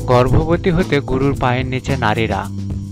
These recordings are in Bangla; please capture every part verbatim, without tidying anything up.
গর্ভবতী হতে গুরুর পায়ের নিচে নারীরা।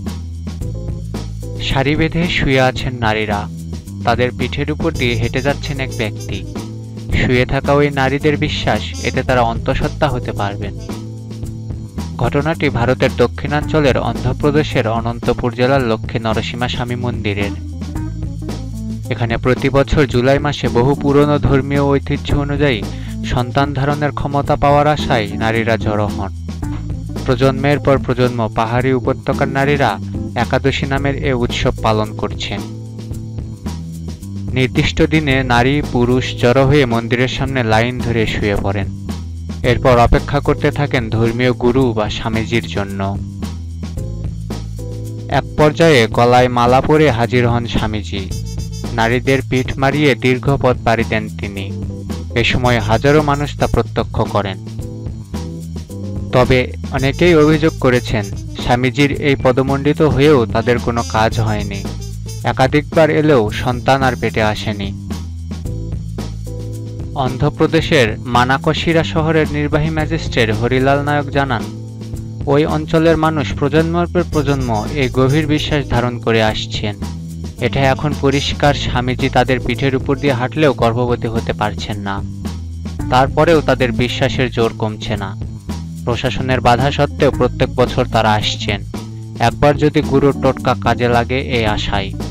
সারি বেঁধে শুয়ে আছেন নারীরা। তাদের পিঠের উপর দিয়ে হেঁটে যাচ্ছেন এক ব্যক্তি। শুয়ে থাকা ওই নারীদের বিশ্বাস এতে তারা অন্তঃসত্ত্বা হতে পারবেন। ঘটনাটি ভারতের দক্ষিণাঞ্চলের অন্ধ্রপ্রদেশের অনন্তপুর জেলার লক্ষ্মী নরসিংহ স্বামী মন্দিরের। এখানে প্রতি বছর জুলাই মাসে বহু পুরনো ধর্মীয় ঐতিহ্য অনুযায়ী সন্তান ধারণের ক্ষমতা পাওয়ার আশায় নারীরা জড়ো হন। প্রজন্মের পর প্রজন্ম পাহাড়ি উপত্যকার নারীরা একাদশী নামের এ উৎসব পালন করছেন। নির্দিষ্ট দিনে নারী পুরুষ জড়ো হয়ে মন্দিরের সামনে লাইন ধরে শুয়ে পড়েন। এরপর অপেক্ষা করতে থাকেন ধর্মীয় গুরু বা স্বামীজির জন্য। এক পর্যায়ে গলায় মালা পরে হাজির হন স্বামীজি। নারীদের পিঠ মারিয়ে দীর্ঘ পথ পাড়ি দেন তিনি। এ সময় হাজারো মানুষ তা প্রত্যক্ষ করেন। তবে অনেকেই অভিযোগ করেছেন, স্বামীজির এই পদমণ্ডিত হয়েও তাদের কোনো কাজ হয়নি। একাধিকবার এলেও সন্তান আর পেটে আসেনি। অন্ধ্রপ্রদেশের মানাকশিরা শহরের নির্বাহী ম্যাজিস্ট্রেট হরিলাল নায়ক জানান, ওই অঞ্চলের মানুষ প্রজন্মের পর প্রজন্ম এই গভীর বিশ্বাস ধারণ করে আসছেন। এটা এখন পরিষ্কার, স্বামীজি তাদের পিঠের উপর দিয়ে হাঁটলেও গর্ভবতী হতে পারছেন না। তারপরেও তাদের বিশ্বাসের জোর কমছে না। প্রশাসনের বাধা সত্ত্বেও প্রত্যেক বছর তারা আসছেন, একবার যদি গুরুর টোটকা কাজে লাগে এই আশায়।